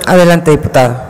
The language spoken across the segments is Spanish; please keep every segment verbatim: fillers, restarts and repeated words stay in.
Adelante, diputado.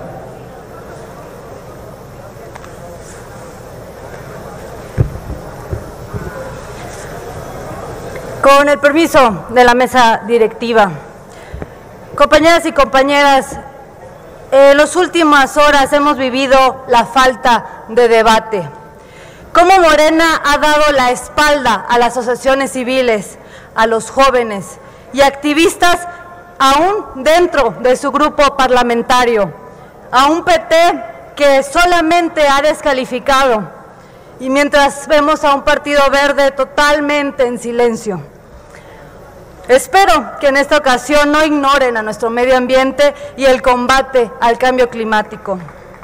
Con el permiso de la mesa directiva. Compañeras y compañeras, en las últimas horas hemos vivido la falta de debate. Cómo Morena ha dado la espalda a las asociaciones civiles, a los jóvenes y activistas aún dentro de su grupo parlamentario, a un P T que solamente ha descalificado, y mientras vemos a un Partido Verde totalmente en silencio. Espero que en esta ocasión no ignoren a nuestro medio ambiente y el combate al cambio climático.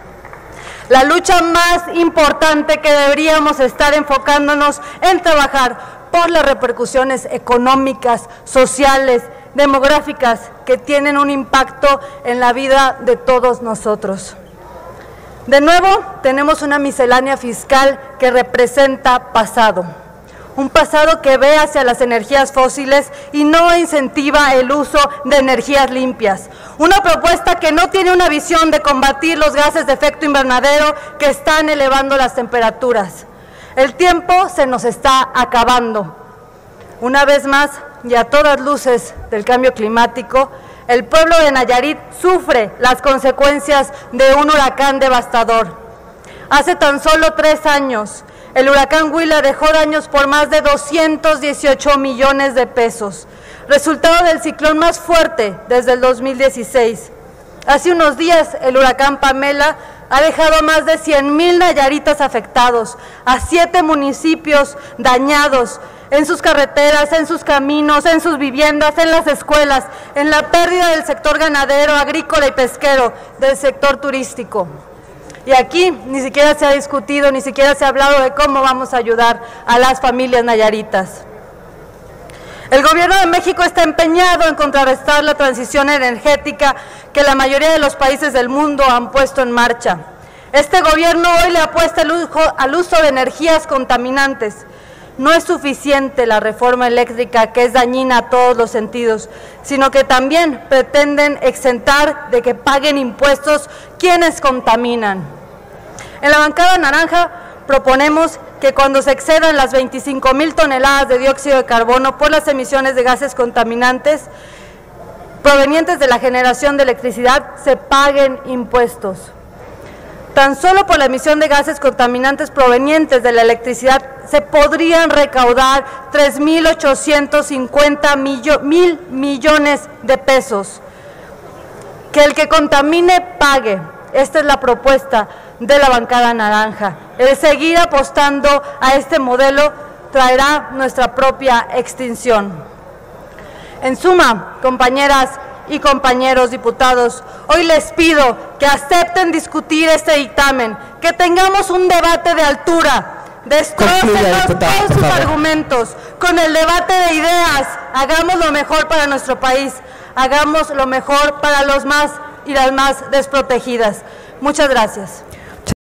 La lucha más importante que deberíamos estar enfocándonos en trabajar por las repercusiones económicas, sociales, demográficas que tienen un impacto en la vida de todos nosotros. De nuevo, tenemos una miscelánea fiscal que representa pasado. Un pasado que ve hacia las energías fósiles y no incentiva el uso de energías limpias. Una propuesta que no tiene una visión de combatir los gases de efecto invernadero que están elevando las temperaturas. El tiempo se nos está acabando. Una vez más, y a todas luces del cambio climático, el pueblo de Nayarit sufre las consecuencias de un huracán devastador. Hace tan solo tres años, el huracán Huila dejó daños por más de doscientos dieciocho millones de pesos, resultado del ciclón más fuerte desde el dos mil dieciséis. Hace unos días, el huracán Pamela ha dejado más de cien mil nayaritas afectados, a siete municipios dañados, en sus carreteras, en sus caminos, en sus viviendas, en las escuelas, en la pérdida del sector ganadero, agrícola y pesquero, del sector turístico. Y aquí ni siquiera se ha discutido, ni siquiera se ha hablado de cómo vamos a ayudar a las familias nayaritas. El Gobierno de México está empeñado en contrarrestar la transición energética que la mayoría de los países del mundo han puesto en marcha. Este gobierno hoy le apuesta al uso de energías contaminantes. No es suficiente la reforma eléctrica, que es dañina a todos los sentidos, sino que también pretenden exentar de que paguen impuestos quienes contaminan. En la bancada naranja proponemos que cuando se excedan las veinticinco mil toneladas de dióxido de carbono por las emisiones de gases contaminantes provenientes de la generación de electricidad, se paguen impuestos. Tan solo por la emisión de gases contaminantes provenientes de la electricidad se podrían recaudar tres mil ochocientos cincuenta mil millones de pesos. Que el que contamine pague. Esta es la propuesta de la bancada naranja. El seguir apostando a este modelo traerá nuestra propia extinción. En suma, compañeras y compañeros diputados, hoy les pido que acepten discutir este dictamen, que tengamos un debate de altura, descrócenos todos sus argumentos, con el debate de ideas, hagamos lo mejor para nuestro país, hagamos lo mejor para los más y las más desprotegidas. Muchas gracias.